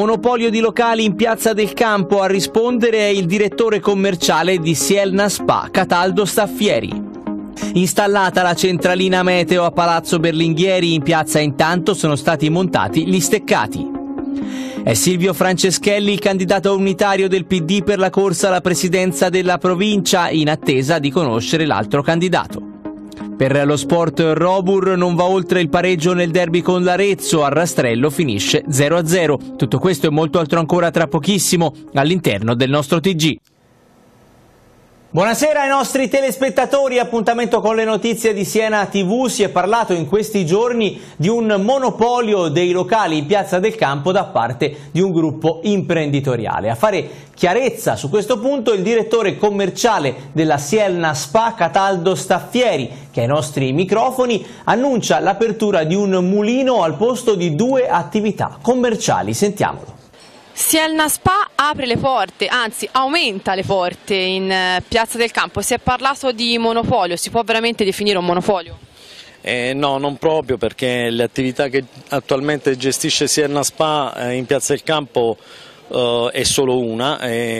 Monopolio di locali in Piazza del Campo, a rispondere è il direttore commerciale di Sielna Spa, Cataldo Staffieri. Installata la centralina meteo a Palazzo Berlinghieri, in piazza intanto sono stati montati gli steccati. È Silvio Franceschelli il candidato unitario del PD per la corsa alla presidenza della provincia, in attesa di conoscere l'altro candidato. Per lo Sport Robur non va oltre il pareggio nel derby con l'Arezzo, a Rastrello finisce 0-0. Tutto questo e molto altro ancora tra pochissimo all'interno del nostro TG. Buonasera ai nostri telespettatori, appuntamento con le notizie di Siena TV. Si è parlato in questi giorni di un monopolio dei locali in Piazza del Campo da parte di un gruppo imprenditoriale. A fare chiarezza su questo punto il direttore commerciale della Sielna Spa, Cataldo Staffieri, che ai nostri microfoni annuncia l'apertura di un mulino al posto di 2 attività commerciali. Sentiamolo. Sielna Spa apre le porte, anzi aumenta le porte in Piazza del Campo. Si è parlato di monopolio, si può veramente definire un monopolio? No, non proprio, perché le attività che attualmente gestisce Sielna Spa in Piazza del Campo è solo una,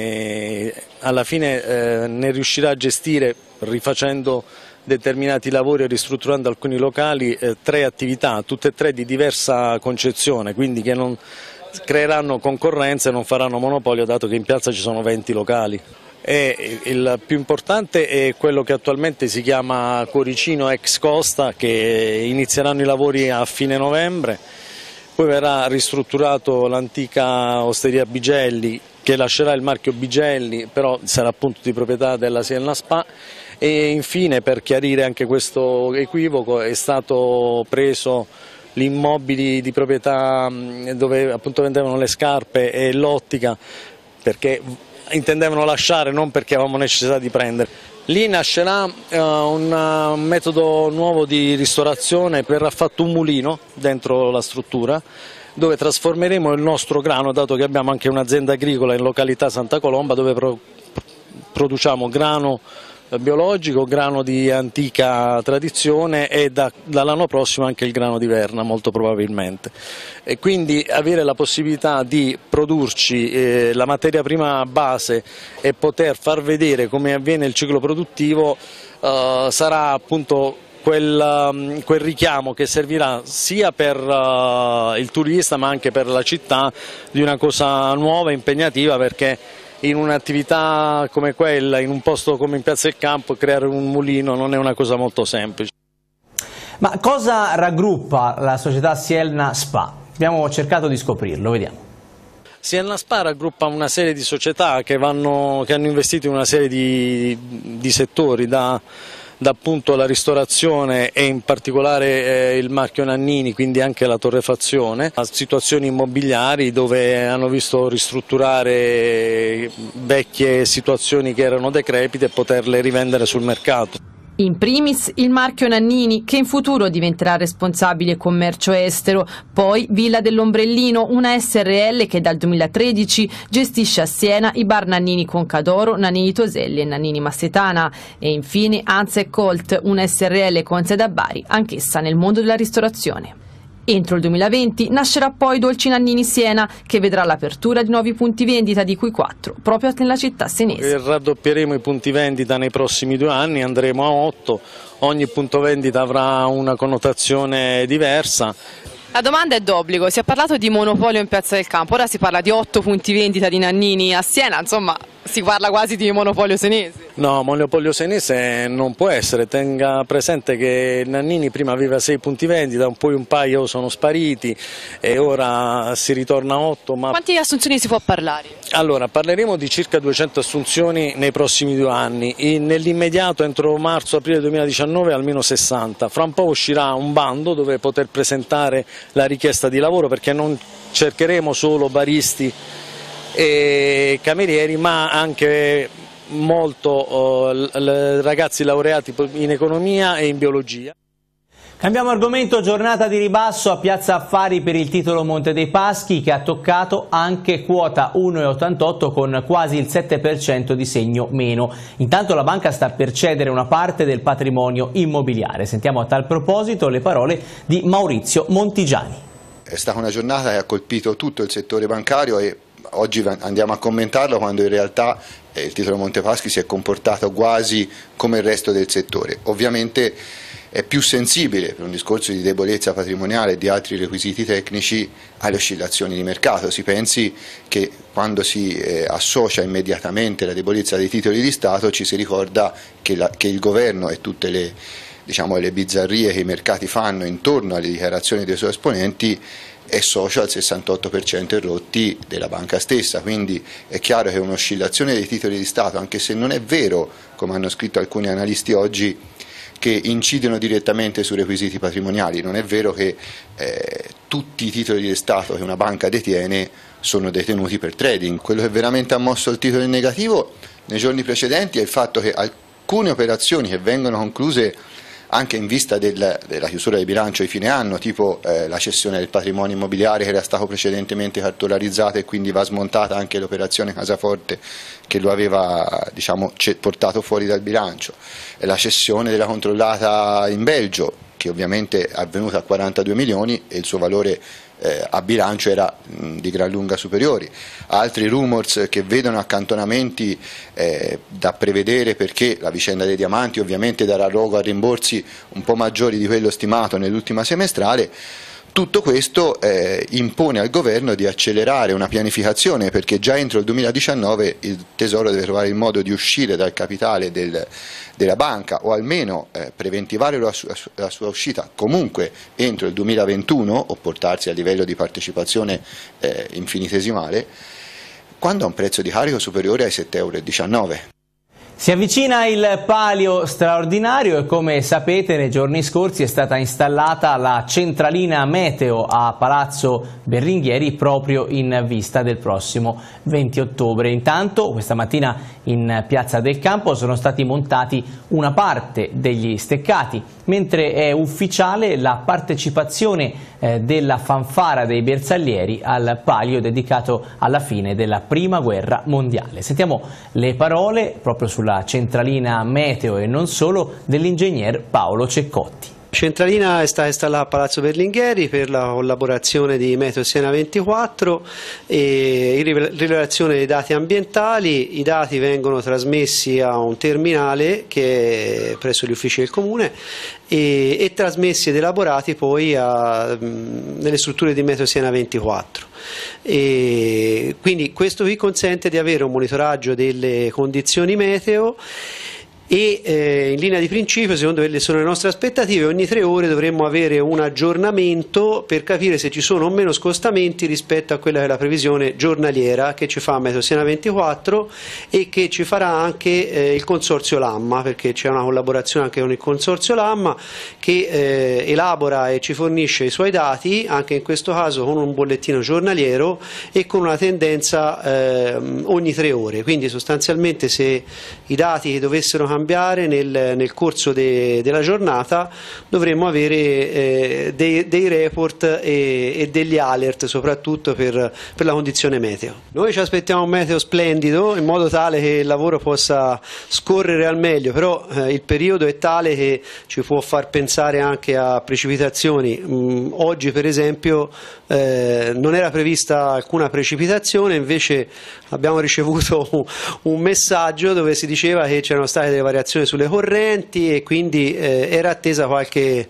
e alla fine ne riuscirà a gestire, rifacendo determinati lavori e ristrutturando alcuni locali, 3 attività, tutte e 3 di diversa concezione, quindi che non creeranno concorrenza e non faranno monopolio, dato che in piazza ci sono 20 locali. E il più importante è quello che attualmente si chiama Cuoricino ex Costa, che inizieranno i lavori a fine novembre, poi verrà ristrutturato l'antica osteria Bigelli, che lascerà il marchio Bigelli, però sarà appunto di proprietà della Sielna Spa, e infine, per chiarire anche questo equivoco, è stato preso gli immobili di proprietà dove appunto vendevano le scarpe e l'ottica, perché intendevano lasciare, non perché avevamo necessità di prendere. Lì nascerà un metodo nuovo di ristorazione. Verrà fatto un mulino dentro la struttura dove trasformeremo il nostro grano, dato che abbiamo anche un'azienda agricola in località Santa Colomba, dove produciamo grano biologico, grano di antica tradizione, e dall'anno prossimo anche il grano di Verna, molto probabilmente. E quindi avere la possibilità di produrci la materia prima base e poter far vedere come avviene il ciclo produttivo sarà appunto quel richiamo che servirà sia per il turista ma anche per la città, di una cosa nuova e impegnativa, perché in un'attività come quella, in un posto come in Piazza del Campo, creare un mulino non è una cosa molto semplice. Ma cosa raggruppa la società Sielna Spa? Abbiamo cercato di scoprirlo, vediamo. Sielna Spa raggruppa una serie di società che hanno investito in una serie di settori, da appunto la ristorazione e in particolare il marchio Nannini, quindi anche la torrefazione, a situazioni immobiliari dove hanno visto ristrutturare vecchie situazioni che erano decrepite e poterle rivendere sul mercato. In primis il marchio Nannini, che in futuro diventerà responsabile commercio estero, poi Villa dell'Ombrellino, una SRL che dal 2013 gestisce a Siena i bar Nannini Concadoro, Nannini Toselli e Nannini Massetana, e infine Anza & Colt, una SRL con sede a Bari, anch'essa nel mondo della ristorazione. Entro il 2020 nascerà poi Dolci Nannini Siena, che vedrà l'apertura di nuovi punti vendita, di cui 4 proprio nella città senese. Raddoppieremo i punti vendita nei prossimi 2 anni, andremo a 8, ogni punto vendita avrà una connotazione diversa. La domanda è d'obbligo, si è parlato di monopolio in Piazza del Campo, ora si parla di 8 punti vendita di Nannini a Siena, insomma si parla quasi di monopolio senese. No, monopolio senese non può essere. Tenga presente che Nannini prima aveva 6 punti vendita, poi un paio sono spariti e ora si ritorna a 8. Ma quante assunzioni si può parlare? Allora, parleremo di circa 200 assunzioni nei prossimi 2 anni, nell'immediato entro marzo-aprile 2019 almeno 60, fra un po' uscirà un bando dove poter presentare la richiesta di lavoro, perché non cercheremo solo baristi e camerieri, ma anche molto ragazzi laureati in economia e in biologia. Cambiamo argomento, giornata di ribasso a Piazza Affari per il titolo Monte dei Paschi, che ha toccato anche quota 1,88 con quasi il 7% di segno meno. Intanto la banca sta per cedere una parte del patrimonio immobiliare. Sentiamo a tal proposito le parole di Maurizio Montigiani. è stata una giornata che ha colpito tutto il settore bancario e oggi andiamo a commentarlo quando in realtà il titolo Montepaschi si è comportato quasi come il resto del settore. Ovviamente è più sensibile, per un discorso di debolezza patrimoniale e di altri requisiti tecnici, alle oscillazioni di mercato. Si pensi che quando si associa immediatamente la debolezza dei titoli di Stato ci si ricorda che il governo e tutte le bizzarrie che i mercati fanno intorno alle dichiarazioni dei suoi esponenti è socio al 68% rotti della banca stessa, quindi è chiaro che un'oscillazione dei titoli di Stato, anche se non è vero, come hanno scritto alcuni analisti oggi, che incidono direttamente sui requisiti patrimoniali, non è vero che tutti i titoli di Stato che una banca detiene sono detenuti per trading. Quello che veramente ha mosso il titolo in negativo nei giorni precedenti è il fatto che alcune operazioni che vengono concluse anche in vista della chiusura del bilancio di fine anno, tipo la cessione del patrimonio immobiliare che era stato precedentemente cartolarizzato e quindi va smontata anche l'operazione Casaforte che lo aveva portato fuori dal bilancio, la cessione della controllata in Belgio, che ovviamente è avvenuta a 42 milioni e il suo valore a bilancio era di gran lunga superiori. Altri rumors che vedono accantonamenti da prevedere, perché la vicenda dei diamanti ovviamente darà luogo a rimborsi un po' maggiori di quello stimato nell'ultima semestrale. Tutto questo impone al governo di accelerare una pianificazione, perché già entro il 2019 il Tesoro deve trovare il modo di uscire dal capitale della banca, o almeno preventivare la sua uscita comunque entro il 2021 o portarsi a livello di partecipazione infinitesimale, quando ha un prezzo di carico superiore ai 7,19 €. Si avvicina il palio straordinario e, come sapete, nei giorni scorsi è stata installata la centralina meteo a Palazzo Berlinghieri proprio in vista del prossimo 20 ottobre. Intanto questa mattina in Piazza del Campo sono stati montati una parte degli steccati, mentre è ufficiale la partecipazione della fanfara dei bersaglieri al palio dedicato alla fine della Prima Guerra Mondiale. Sentiamo le parole proprio sulla centralina meteo e non solo dell'ingegner Paolo Ceccotti. La centralina è stata installata a Palazzo Berlinghieri per la collaborazione di Meteo Siena 24 e in rilevazione dei dati ambientali. I dati vengono trasmessi a un terminale che è presso gli uffici del Comune e trasmessi ed elaborati poi nelle strutture di Meteo Siena 24. E quindi questo vi consente di avere un monitoraggio delle condizioni meteo e in linea di principio, secondo quelle sono le nostre aspettative, ogni 3 ore dovremmo avere un aggiornamento per capire se ci sono o meno scostamenti rispetto a quella che è la previsione giornaliera che ci fa Meteo Siena 24 e che ci farà anche il Consorzio Lamma, perché c'è una collaborazione anche con il Consorzio Lamma che elabora e ci fornisce i suoi dati, anche in questo caso con un bollettino giornaliero e con una tendenza ogni 3 ore. Quindi sostanzialmente se i dati dovessero cambiare nel corso della giornata dovremmo avere dei report e degli alert, soprattutto per la condizione meteo. Noi ci aspettiamo un meteo splendido in modo tale che il lavoro possa scorrere al meglio, però il periodo è tale che ci può far pensare anche a precipitazioni. Oggi per esempio non era prevista alcuna precipitazione, invece abbiamo ricevuto un messaggio dove si diceva che c'erano state delle variazioni sulle correnti e quindi era attesa qualche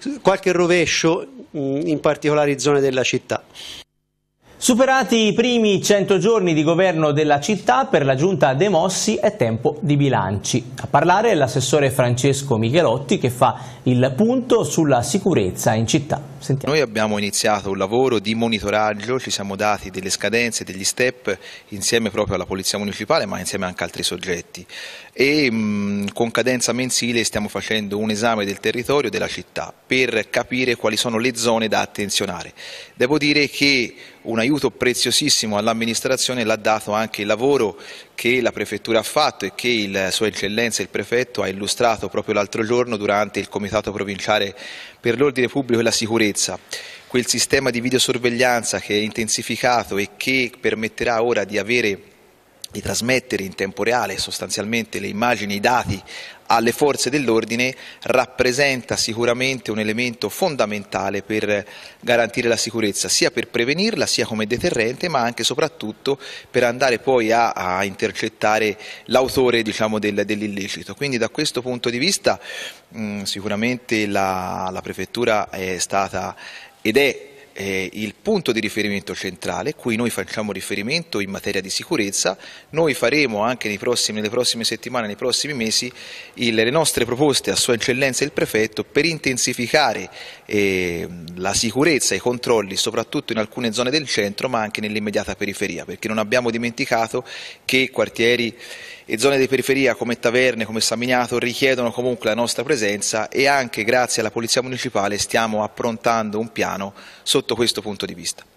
rovescio in particolari zone della città. Superati i primi 100 giorni di governo della città, per la giunta De Mossi è tempo di bilanci. A parlare è l'assessore Francesco Michelotti, che fa il punto sulla sicurezza in città. Sentiamo. Noi abbiamo iniziato un lavoro di monitoraggio, ci siamo dati delle scadenze, degli step insieme proprio alla Polizia Municipale, ma insieme anche a altri soggetti, e con cadenza mensile stiamo facendo un esame del territorio della città per capire quali sono le zone da attenzionare. Devo dire che un aiuto preziosissimo all'amministrazione l'ha dato anche il lavoro che la Prefettura ha fatto e che Sua Eccellenza il Prefetto ha illustrato proprio l'altro giorno durante il Comitato Provinciale per l'Ordine Pubblico e la Sicurezza. Quel sistema di videosorveglianza che è intensificato e che permetterà ora di trasmettere in tempo reale sostanzialmente le immagini, i dati alle forze dell'ordine rappresenta sicuramente un elemento fondamentale per garantire la sicurezza, sia per prevenirla, sia come deterrente, ma anche e soprattutto per andare poi a intercettare l'autore, diciamo, dell'illecito. Quindi da questo punto di vista sicuramente la Prefettura è stata ed è il punto di riferimento centrale, cui noi facciamo riferimento in materia di sicurezza. Noi faremo anche nelle prossime settimane, nei prossimi mesi, le nostre proposte a Sua Eccellenza il Prefetto per intensificare la sicurezza e i controlli soprattutto in alcune zone del centro, ma anche nell'immediata periferia, perché non abbiamo dimenticato che quartieri e zone di periferia come Taverne, come San Miniato richiedono comunque la nostra presenza, e anche grazie alla Polizia Municipale stiamo approntando un piano sotto questo punto di vista.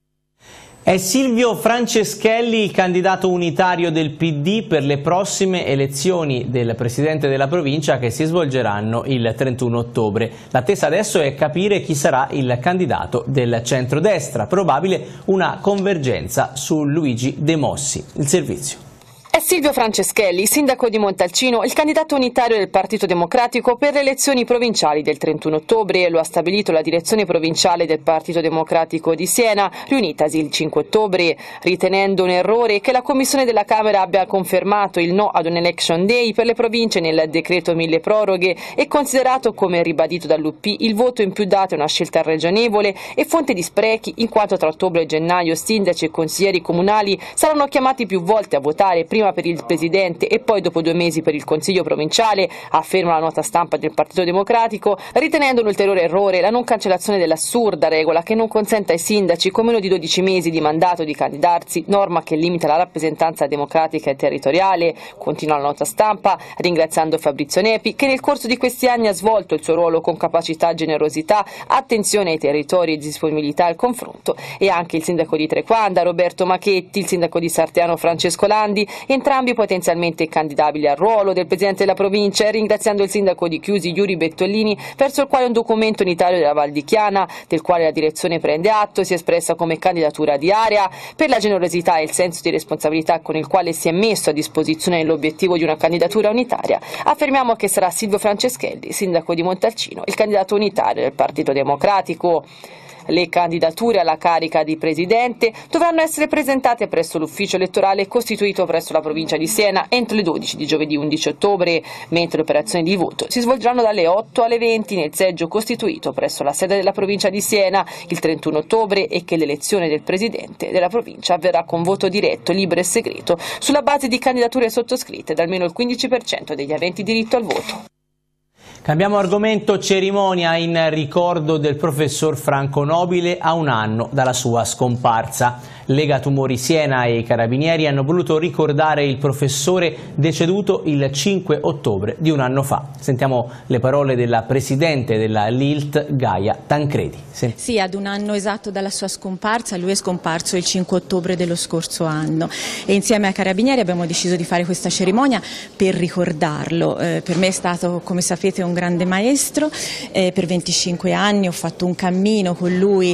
È Silvio Franceschelli il candidato unitario del PD per le prossime elezioni del Presidente della provincia che si svolgeranno il 31 ottobre. L'attesa adesso è capire chi sarà il candidato del centrodestra, probabile una convergenza su Luigi De Mossi. Il servizio. È Silvio Franceschelli, sindaco di Montalcino, il candidato unitario del Partito Democratico per le elezioni provinciali del 31 ottobre. Lo ha stabilito la direzione provinciale del Partito Democratico di Siena, riunitasi il 5 ottobre, ritenendo un errore che la Commissione della Camera abbia confermato il no ad un election day per le province nel decreto mille proroghe e considerato, come ribadito dall'UP, il voto in più dato è una scelta ragionevole e fonte di sprechi, in quanto tra ottobre e gennaio sindaci e consiglieri comunali saranno chiamati più volte a votare, prima per il Presidente e poi dopo 2 mesi per il Consiglio provinciale, afferma la nota stampa del Partito Democratico, ritenendo un ulteriore errore la non cancellazione dell'assurda regola che non consente ai sindaci con meno di 12 mesi di mandato di candidarsi, norma che limita la rappresentanza democratica e territoriale. Continua la nota stampa ringraziando Fabrizio Nepi, che nel corso di questi anni ha svolto il suo ruolo con capacità, generosità, attenzione ai territori e disponibilità al confronto, e anche il sindaco di Trequanda Roberto Machetti, il sindaco di Sartiano Francesco Landi, entrambi potenzialmente candidabili al ruolo del Presidente della provincia, ringraziando il sindaco di Chiusi Yuri Bettolini, verso il quale un documento unitario della Val di Chiana, del quale la direzione prende atto, si è espressa come candidatura di area, per la generosità e il senso di responsabilità con il quale si è messo a disposizione l'obiettivo di una candidatura unitaria. Affermiamo che sarà Silvio Franceschelli, sindaco di Montalcino, il candidato unitario del Partito Democratico. Le candidature alla carica di Presidente dovranno essere presentate presso l'ufficio elettorale costituito presso la provincia di Siena entro le 12 di giovedì 11 ottobre, mentre le operazioni di voto si svolgeranno dalle 8 alle 20 nel seggio costituito presso la sede della provincia di Siena il 31 ottobre e che l'elezione del Presidente della provincia avverrà con voto diretto, libero e segreto sulla base di candidature sottoscritte da almeno il 15% degli aventi diritto al voto. Cambiamo argomento: cerimonia in ricordo del professor Franco Nobile a 1 anno dalla sua scomparsa. Lega Tumori Siena e i Carabinieri hanno voluto ricordare il professore deceduto il 5 ottobre di 1 anno fa. Sentiamo le parole della presidente della LILT, Gaia Tancredi. Sì, ad 1 anno esatto dalla sua scomparsa, lui è scomparso il 5 ottobre dello scorso anno e insieme ai Carabinieri abbiamo deciso di fare questa cerimonia per ricordarlo. Per me è stato, come sapete, un grande maestro, per 25 anni ho fatto un cammino con lui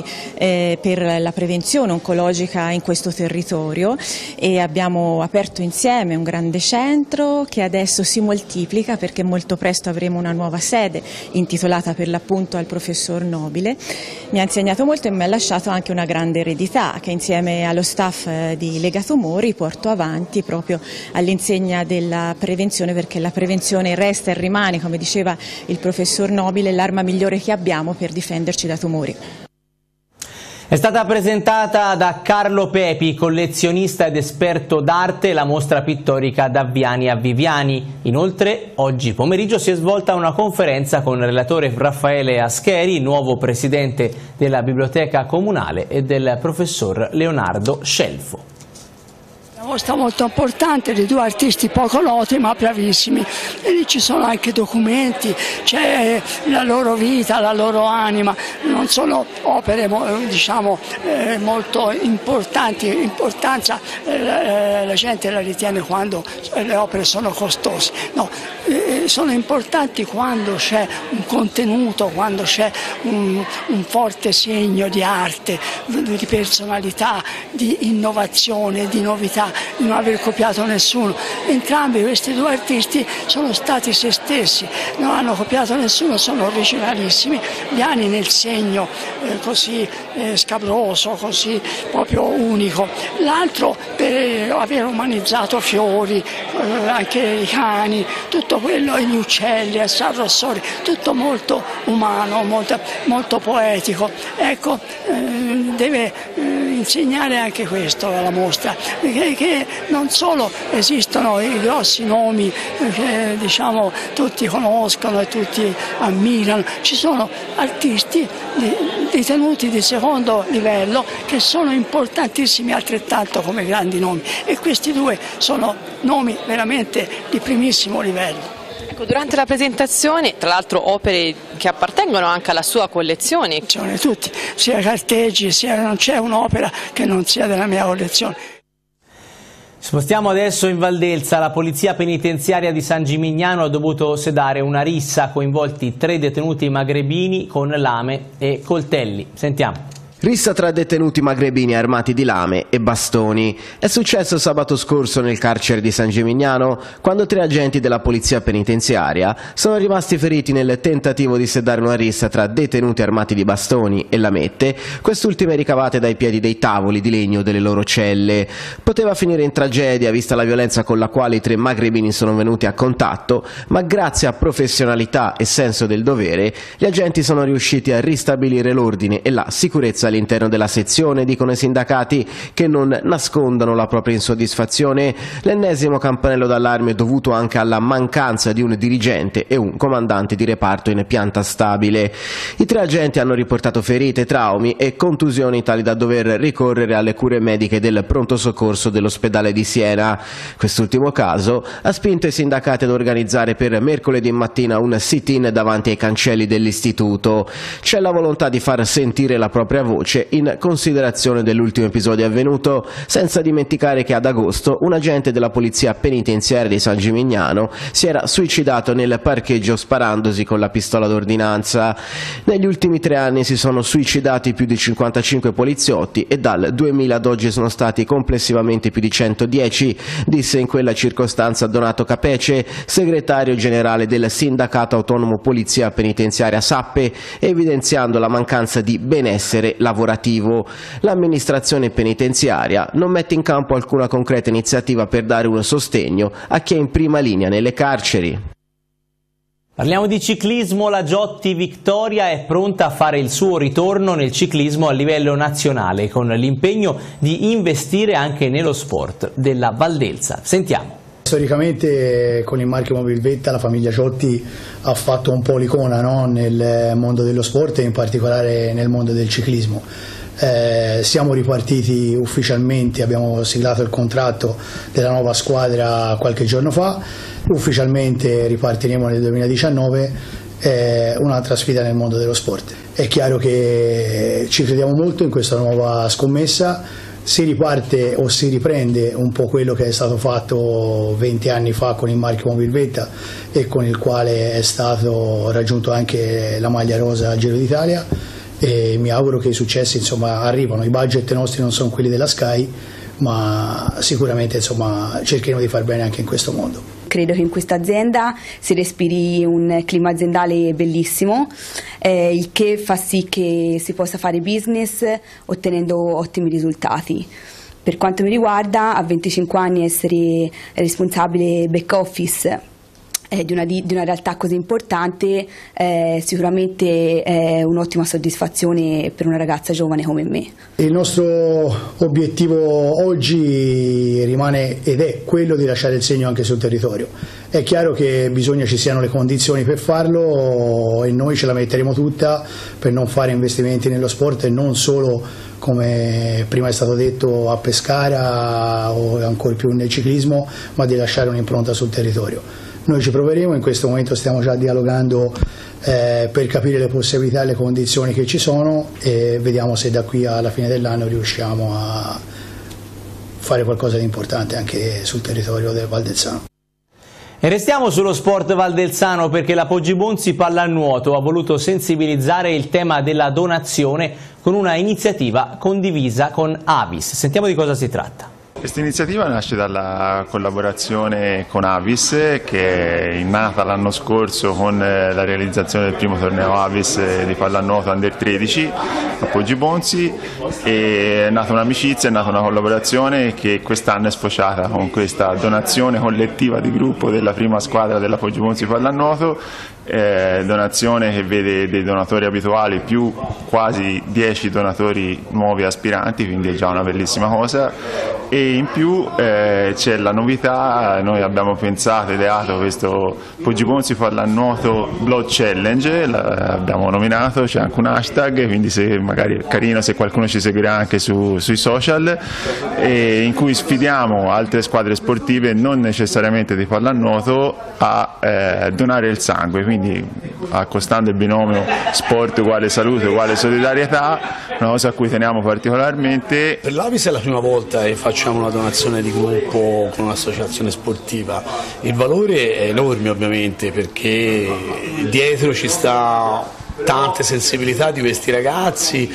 per la prevenzione oncologica in questo territorio e abbiamo aperto insieme un grande centro che adesso si moltiplica perché molto presto avremo una nuova sede intitolata per l'appunto al professor Nobile. Mi ha insegnato molto e mi ha lasciato anche una grande eredità che insieme allo staff di Lega Tumori porto avanti proprio all'insegna della prevenzione, perché la prevenzione resta e rimane, come diceva il professor Nobile, l'arma migliore che abbiamo per difenderci da tumori. È stata presentata da Carlo Pepi, collezionista ed esperto d'arte, la mostra pittorica Da Viani a Viviani. Inoltre, oggi pomeriggio si è svolta una conferenza con il relatore Raffaele Ascheri, nuovo presidente della Biblioteca Comunale, e del professor Leonardo Scelfo. Una mostra molto importante di 2 artisti poco noti ma bravissimi, e lì ci sono anche documenti, c'è la loro vita, la loro anima, non sono opere diciamo molto importanti, importanza la gente la ritiene quando le opere sono costose, no, sono importanti quando c'è un contenuto, quando c'è un forte segno di arte, di personalità, di innovazione, di novità. di non aver copiato nessuno. Entrambi questi due artisti sono stati se stessi, non hanno copiato nessuno, sono originalissimi. Liani nel segno così scabroso, così proprio unico. L'altro per aver umanizzato fiori, anche i cani, tutto quello, gli uccelli, il San Rossore, tutto molto umano, molto poetico. Ecco, deve insegnare anche questo alla mostra, che non solo esistono i grossi nomi che diciamo tutti conoscono e tutti ammirano, ci sono artisti ritenuti di secondo livello che sono importantissimi altrettanto come grandi nomi, e questi due sono nomi veramente di primissimo livello. Durante la presentazione, tra l'altro opere che appartengono anche alla sua collezione. Tutti, sia carteggi, non c'è un'opera che non sia della mia collezione. Spostiamo adesso in Valdelsa. La polizia penitenziaria di San Gimignano ha dovuto sedare una rissa, coinvolti 3 detenuti magrebini con lame e coltelli. Sentiamo. Rissa tra detenuti magrebini armati di lame e bastoni. È successo sabato scorso nel carcere di San Gimignano, quando 3 agenti della polizia penitenziaria sono rimasti feriti nel tentativo di sedare una rissa tra detenuti armati di bastoni e lamette, quest'ultime ricavate dai piedi dei tavoli di legno delle loro celle. Poteva finire in tragedia vista la violenza con la quale i 3 magrebini sono venuti a contatto, ma grazie a professionalità e senso del dovere gli agenti sono riusciti a ristabilire l'ordine e la sicurezza all'interno della sezione, dicono i sindacati, che non nascondono la propria insoddisfazione. L'ennesimo campanello d'allarme è dovuto anche alla mancanza di un dirigente e un comandante di reparto in pianta stabile. I 3 agenti hanno riportato ferite, traumi e contusioni tali da dover ricorrere alle cure mediche del pronto soccorso dell'ospedale di Siena. Quest'ultimo caso ha spinto i sindacati ad organizzare per mercoledì mattina un sit-in davanti ai cancelli dell'istituto. C'è la volontà di far sentire la propria voce in considerazione dell'ultimo episodio avvenuto, senza dimenticare che ad agosto un agente della polizia penitenziaria di San Gimignano si era suicidato nel parcheggio sparandosi con la pistola d'ordinanza. Negli ultimi 3 anni si sono suicidati più di 55 poliziotti e dal 2000 ad oggi sono stati complessivamente più di 110, disse in quella circostanza Donato Capece, segretario generale del Sindacato Autonomo Polizia Penitenziaria SAPPE, evidenziando la mancanza di benessere lavorativo. L'amministrazione penitenziaria non mette in campo alcuna concreta iniziativa per dare un sostegno a chi è in prima linea nelle carceri. Parliamo di ciclismo. La Giotti Victoria è pronta a fare il suo ritorno nel ciclismo a livello nazionale, con l'impegno di investire anche nello sport della Valdelsa. Sentiamo. Storicamente con il marchio Mobilvetta la famiglia Giotti ha fatto un po' l'icona, no? Nel mondo dello sport e in particolare nel mondo del ciclismo. Siamo ripartiti ufficialmente, abbiamo siglato il contratto della nuova squadra qualche giorno fa, ufficialmente ripartiremo nel 2019, un'altra sfida nel mondo dello sport. È chiaro che ci crediamo molto in questa nuova scommessa. Si riparte o si riprende un po' quello che è stato fatto 20 anni fa con il marchio Mobilvetta e con il quale è stato raggiunto anche la maglia rosa al Giro d'Italia, e mi auguro che i successi arrivano. I budget nostri non sono quelli della Sky, ma sicuramente cercheremo di far bene anche in questo mondo. Credo che in questa azienda si respiri un clima aziendale bellissimo, il che fa sì che si possa fare business ottenendo ottimi risultati. Per quanto mi riguarda, a 25 anni essere responsabile back office di una realtà così importante sicuramente è un'ottima soddisfazione per una ragazza giovane come me. Il nostro obiettivo oggi rimane ed è quello di lasciare il segno anche sul territorio. È chiaro che bisogna ci siano le condizioni per farlo e noi ce la metteremo tutta per non fare investimenti nello sport e non solo, come prima è stato detto, a Pescara o ancora più nel ciclismo, ma di lasciare un'impronta sul territorio. Noi ci proveremo, in questo momento stiamo già dialogando per capire le possibilità e le condizioni che ci sono e vediamo se da qui alla fine dell'anno riusciamo a fare qualcosa di importante anche sul territorio del Valdelzano. E restiamo sullo sport valdelzano, perché la Poggibonsi Pallanuoto ha voluto sensibilizzare il tema della donazione con una iniziativa condivisa con Avis. Sentiamo di cosa si tratta. Questa iniziativa nasce dalla collaborazione con Avis, che è nata l'anno scorso con la realizzazione del primo torneo Avis di pallanuoto Under 13 a Poggibonsi. È nata un'amicizia, è nata una collaborazione che quest'anno è sfociata con questa donazione collettiva di gruppo della prima squadra della Poggibonsi pallanuoto. Donazione che vede dei donatori abituali più quasi 10 donatori nuovi aspiranti, quindi è già una bellissima cosa. E in più c'è la novità, noi abbiamo pensato, ideato questo Poggibonsi Pallanuoto Blood Challenge, l'abbiamo nominato, c'è anche un hashtag, quindi se magari è carino se qualcuno ci seguirà anche sui social, in cui sfidiamo altre squadre sportive non necessariamente di pallanuoto a donare il sangue, quindi accostando il binomio sport uguale salute uguale solidarietà, una cosa a cui teniamo particolarmente. Per l'Avis è la prima volta che facciamo una donazione di gruppo con un'associazione sportiva. Il valore è enorme ovviamente, perché dietro ci sta tante sensibilità di questi ragazzi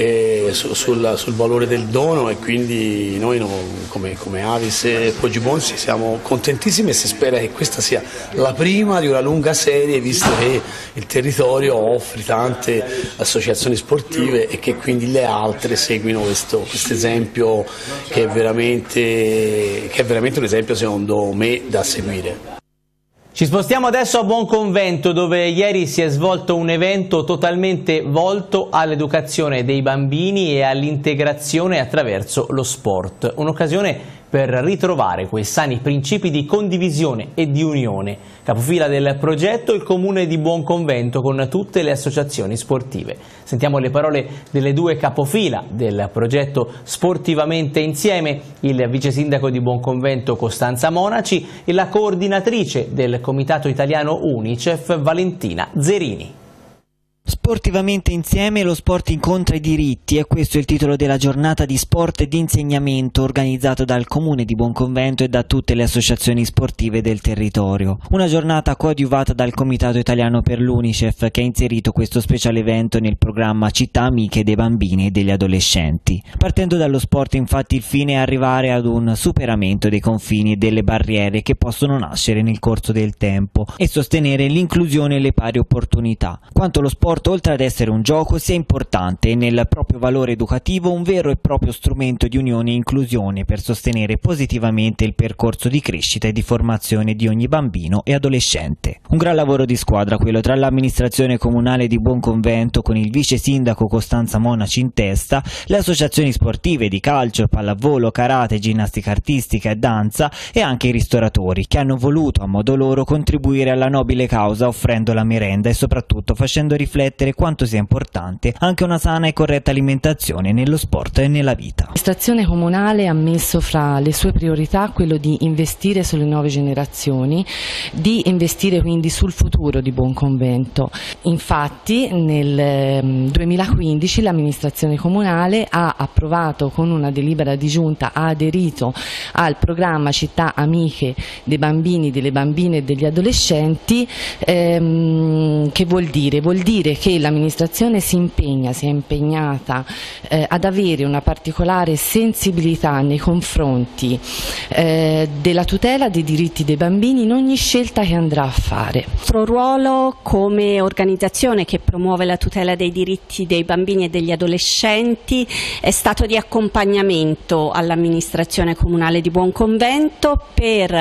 sul valore del dono, e quindi noi come Avis e Poggibonsi siamo contentissimi e si spera che questa sia la prima di una lunga serie, visto che il territorio offre tante associazioni sportive e che quindi le altre seguino questo esempio che è veramente un esempio secondo me da seguire. Ci spostiamo adesso a Buonconvento, dove ieri si è svolto un evento totalmente volto all'educazione dei bambini e all'integrazione attraverso lo sport. Un'occasione per ritrovare quei sani principi di condivisione e di unione. Capofila del progetto il Comune di Buonconvento con tutte le associazioni sportive. Sentiamo le parole delle due capofila del progetto Sportivamente Insieme, il vice sindaco di Buonconvento Costanza Monaci e la coordinatrice del Comitato Italiano Unicef Valentina Zerini. Sportivamente insieme lo sport incontra i diritti, e questo è il titolo della giornata di sport e di insegnamento organizzata dal Comune di Buonconvento e da tutte le associazioni sportive del territorio. Una giornata coadiuvata dal Comitato Italiano per l'Unicef, che ha inserito questo speciale evento nel programma Città Amiche dei Bambini e degli Adolescenti. Partendo dallo sport, infatti, il fine è arrivare ad un superamento dei confini e delle barriere che possono nascere nel corso del tempo e sostenere l'inclusione e le pari opportunità. Quanto lo sport, oltre ad essere un gioco, sia importante e nel proprio valore educativo un vero e proprio strumento di unione e inclusione per sostenere positivamente il percorso di crescita e di formazione di ogni bambino e adolescente. Un gran lavoro di squadra quello tra l'amministrazione comunale di Buonconvento, con il vice sindaco Costanza Monaci in testa, le associazioni sportive di calcio, pallavolo, karate, ginnastica artistica e danza, e anche i ristoratori, che hanno voluto a modo loro contribuire alla nobile causa offrendo la merenda e soprattutto facendo riflettere quanto sia importante anche una sana e corretta alimentazione nello sport e nella vita. L'amministrazione comunale ha messo fra le sue priorità quello di investire sulle nuove generazioni, di investire quindi sul futuro di Buonconvento. Infatti nel 2015 l'amministrazione comunale ha approvato, con una delibera di giunta, ha aderito al programma Città Amiche dei Bambini, delle Bambine e degli Adolescenti. Che vuol dire? Vuol dire che l'amministrazione si è impegnata ad avere una particolare sensibilità nei confronti della tutela dei diritti dei bambini in ogni scelta che andrà a fare. Il nostro ruolo come organizzazione che promuove la tutela dei diritti dei bambini e degli adolescenti è stato di accompagnamento all'amministrazione comunale di Buonconvento per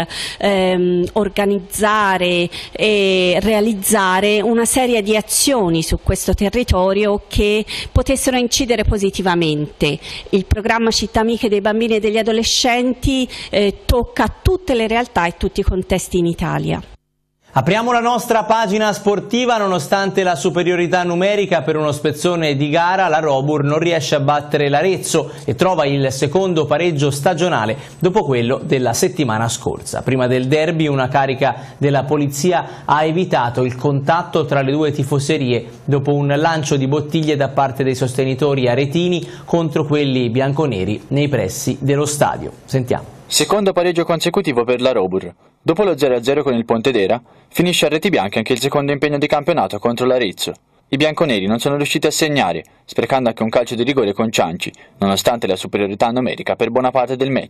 organizzare e realizzare una serie di azioni su questo territorio che potessero incidere positivamente. Il programma Città Amiche dei Bambini e degli Adolescenti tocca tutte le realtà e tutti i contesti in Italia. Apriamo la nostra pagina sportiva. Nonostante la superiorità numerica per uno spezzone di gara, la Robur non riesce a battere l'Arezzo e trova il secondo pareggio stagionale dopo quello della settimana scorsa. Prima del derby una carica della polizia ha evitato il contatto tra le due tifoserie dopo un lancio di bottiglie da parte dei sostenitori aretini contro quelli bianconeri nei pressi dello stadio. Sentiamo. Secondo pareggio consecutivo per la Robur. Dopo lo 0-0 con il Pontedera, finisce a reti bianche anche il secondo impegno di campionato contro l'Arezzo. I bianconeri non sono riusciti a segnare, sprecando anche un calcio di rigore con Cianci, nonostante la superiorità numerica per buona parte del match.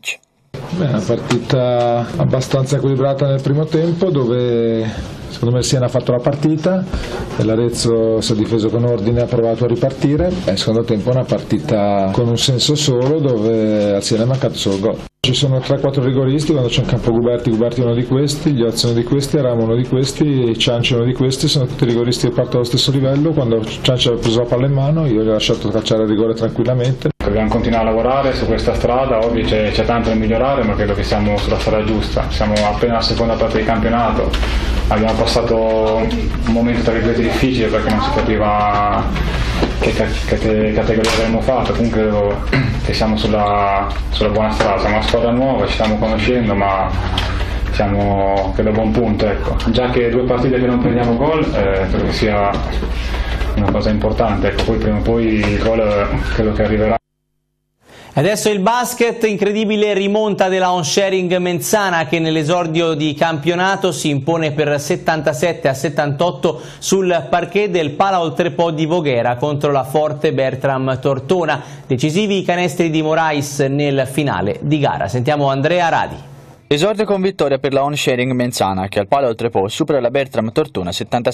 Una partita abbastanza equilibrata nel primo tempo, dove secondo me il Siena ha fatto la partita e l'Arezzo si è difeso con ordine e ha provato a ripartire. E il secondo tempo è una partita con un senso solo, dove al Siena è mancato solo il gol. Ci sono 3-4 rigoristi, quando c'è in campo Guberti è uno di questi, Ghiozzi uno di questi, Aramo uno di questi, Cianci uno di questi, sono tutti rigoristi che partono allo stesso livello. Quando Cianci aveva preso la palla in mano io gli ho lasciato calciare il rigore tranquillamente. Dobbiamo continuare a lavorare su questa strada, ovvio c'è tanto da migliorare, ma credo che siamo sulla strada giusta. Siamo appena alla seconda parte di campionato, abbiamo passato un momento tra virgolette difficile perché non si capiva che categoria avremmo fatto. Comunque credo che siamo sulla buona strada, siamo una squadra nuova, ci stiamo conoscendo, ma siamo credo a buon punto. Ecco. Già che 2 partite che non prendiamo gol, credo che sia una cosa importante. Ecco. Poi prima o poi il gol credo che arriverà. Adesso il basket, incredibile rimonta della On-Sharing Menzana che nell'esordio di campionato si impone per 77-78 sul parquet del Pala Oltrepò di Voghera contro la forte Bertram Tortona. Decisivi i canestri di Morais nel finale di gara. Sentiamo Andrea Radi. Esordio con vittoria per la On-Sharing Menzana che al Pala Oltrepò supera la Bertram Tortona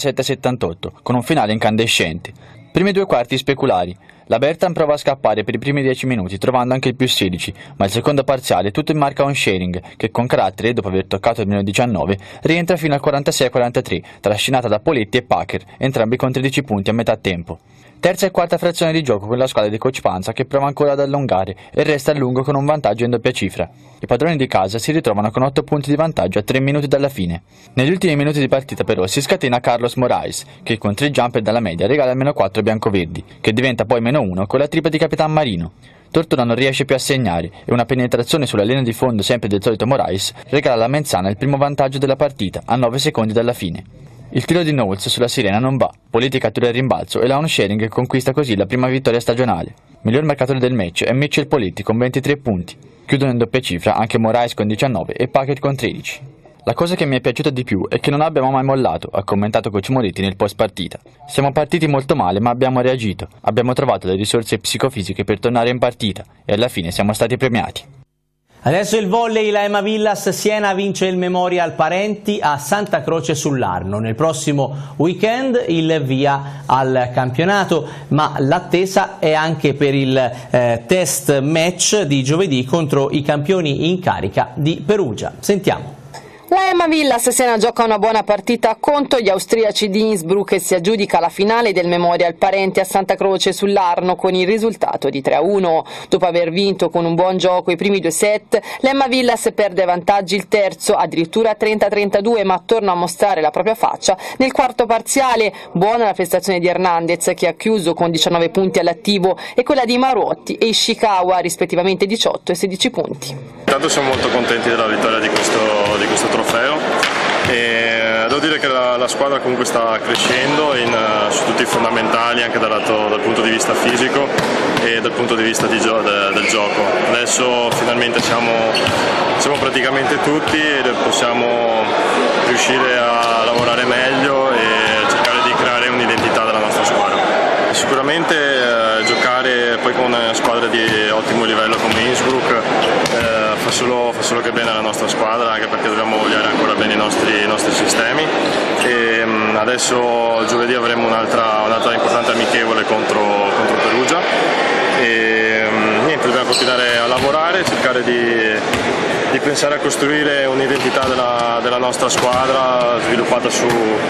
77-78 con un finale incandescente. Primi 2 quarti speculari. La Bertram prova a scappare per i primi 10 minuti trovando anche il più 16, ma il secondo parziale tutto in marca On-Sharing che con carattere, dopo aver toccato il meno 19, rientra fino al 46-43, trascinata da Poletti e Packer, entrambi con 13 punti a metà tempo. Terza e quarta frazione di gioco con la squadra di Coach Panza che prova ancora ad allungare e resta a lungo con un vantaggio in doppia cifra. I padroni di casa si ritrovano con 8 punti di vantaggio a 3 minuti dalla fine. Negli ultimi minuti di partita però si scatena Carlos Morais che con 3 jumper dalla media regala almeno 4 biancoverdi, che diventa poi meno 1 con la tripla di Capitan Marino. Tortona non riesce più a segnare e una penetrazione sulla linea di fondo sempre del solito Morais regala alla Menzana il primo vantaggio della partita a 9 secondi dalla fine. Il tiro di Knowles sulla sirena non va, Poletti cattura il rimbalzo e la On-Sharing conquista così la prima vittoria stagionale. Miglior marcatore del match è Mitchell Poletti con 23 punti. Chiudono in doppia cifra anche Morais con 19 e Packet con 13. La cosa che mi è piaciuta di più è che non abbiamo mai mollato, ha commentato Coach Moretti nel post partita. Siamo partiti molto male ma abbiamo reagito, abbiamo trovato le risorse psicofisiche per tornare in partita e alla fine siamo stati premiati. Adesso il volley, la Ema Villas Siena vince il Memorial Parenti a Santa Croce sull'Arno. Nel prossimo weekend il via al campionato, ma l'attesa è anche per il test match di giovedì contro i campioni in carica di Perugia. Sentiamo. La Ema Villas Siena gioca una buona partita contro gli austriaci di Innsbruck e si aggiudica la finale del Memorial Parenti a Santa Croce sull'Arno con il risultato di 3-1. Dopo aver vinto con un buon gioco i primi 2 set, l'Ema Villas perde vantaggi il terzo, addirittura 30-32, ma torna a mostrare la propria faccia nel quarto parziale. Buona la prestazione di Hernandez che ha chiuso con 19 punti all'attivo e quella di Marotti e Ishikawa rispettivamente 18 e 16 punti. Intanto siamo molto contenti della vittoria di questo trofeo e devo dire che la squadra comunque sta crescendo su tutti i fondamentali, anche dal punto di vista fisico e dal punto di vista del gioco. Adesso finalmente siamo praticamente tutti e possiamo riuscire a lavorare meglio e cercare di creare un'identità della nostra squadra. Sicuramente giocare poi con una squadra di ottimo livello come Innsbruck fa solo che bene alla nostra squadra, anche perché dobbiamo vogliare ancora bene i nostri sistemi e adesso giovedì avremo un'altra importante amichevole contro Perugia e niente, dobbiamo continuare a lavorare, cercare di pensare a costruire un'identità della nostra squadra sviluppata su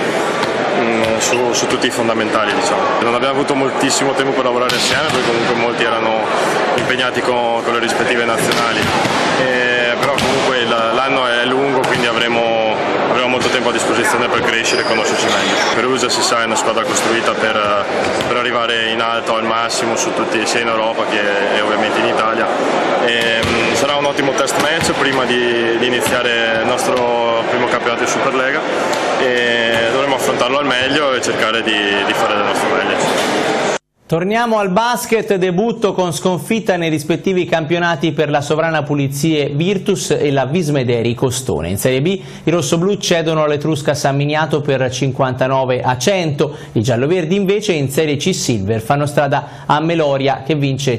tutti i fondamentali, diciamo. Non abbiamo avuto moltissimo tempo per lavorare assieme perché comunque molti erano impegnati con le rispettive nazionali, però comunque l'anno è lungo, quindi avremo molto tempo a disposizione per crescere e conoscerci meglio. Perugia, si sa, è una squadra costruita per arrivare in alto al massimo su tutti, sia in Europa che ovviamente in Italia. Sarà un ottimo test match prima di iniziare il nostro primo campionato di Superlega e dovremo affrontarlo al meglio e cercare di fare del nostro meglio. Torniamo al basket, debutto con sconfitta nei rispettivi campionati per la Sovrana Pulizie Virtus e la Vismederi Costone. In Serie B i rossoblù cedono all'Etrusca San Miniato per 59-100, i gialloverdi invece in Serie C Silver fanno strada a Meloria che vince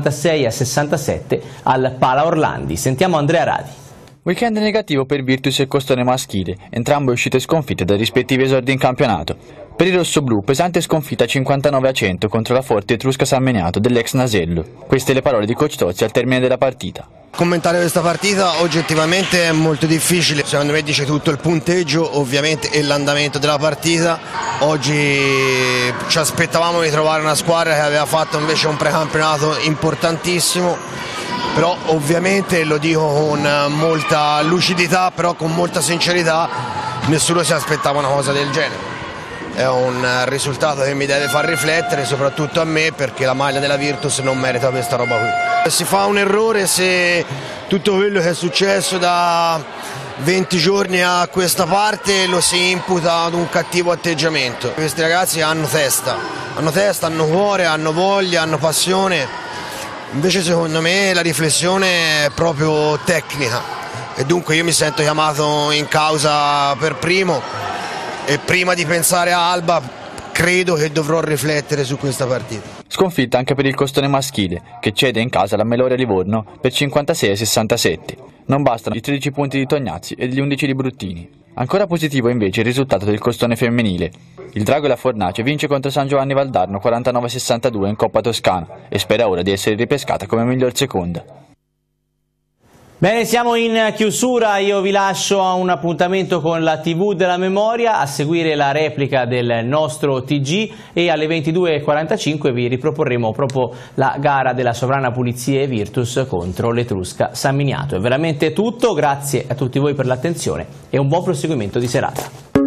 56-67 al Pala Orlandi. Sentiamo Andrea Radi. Weekend negativo per Virtus e Costone maschile, entrambe uscite sconfitte dai rispettivi esordi in campionato. Per i rossoblù, pesante sconfitta 59-100 contro la forte Etrusca San Miniato dell'ex Nasello. Queste le parole di coach Tozzi al termine della partita. Commentare questa partita oggettivamente è molto difficile, secondo me dice tutto il punteggio ovviamente e l'andamento della partita. Oggi ci aspettavamo di trovare una squadra che aveva fatto invece un precampionato importantissimo, però ovviamente lo dico con molta lucidità, però con molta sincerità, nessuno si aspettava una cosa del genere. È un risultato che mi deve far riflettere, soprattutto a me, perché la maglia della Virtus non merita questa roba qui. Si fa un errore se tutto quello che è successo da 20 giorni a questa parte lo si imputa ad un cattivo atteggiamento. Questi ragazzi hanno testa, hanno cuore, hanno voglia, hanno passione. Invece secondo me la riflessione è proprio tecnica e dunque io mi sento chiamato in causa per primo. E prima di pensare a Alba credo che dovrò riflettere su questa partita. Sconfitta anche per il Costone maschile, che cede in casa la Meloria Livorno per 56-67. Non bastano i 13 punti di Tognazzi e gli 11 di Bruttini. Ancora positivo invece il risultato del Costone femminile. Il Drago e la Fornace vince contro San Giovanni Valdarno 49-62 in Coppa Toscana e spera ora di essere ripescata come miglior seconda. Bene, siamo in chiusura, io vi lascio a un appuntamento con la TV della memoria, a seguire la replica del nostro TG e alle 22:45 vi riproporremo proprio la gara della Sovrana Pulizie Virtus contro l'Etrusca San Miniato. È veramente tutto, grazie a tutti voi per l'attenzione e un buon proseguimento di serata.